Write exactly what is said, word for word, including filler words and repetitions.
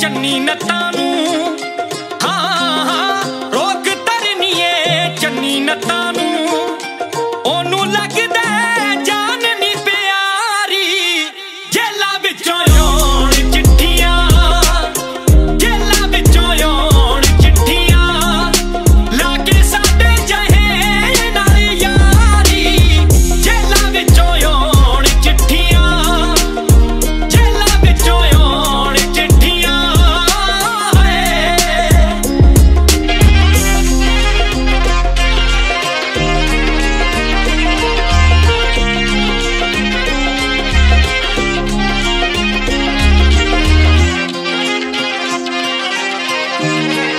चन्नी नत्ता नू हाँ हाँ रोक तरनीए चन्नी नत्ता नू ओनू लगदा जान नी प्यारी जेला विचों आउण चिट्ठियां जेला विचों आउण चिट्ठियां लाके साडे जहे नाल यारी जेला विचों आउण चिट्ठियां जेला विचों आउण चिट्ठियां है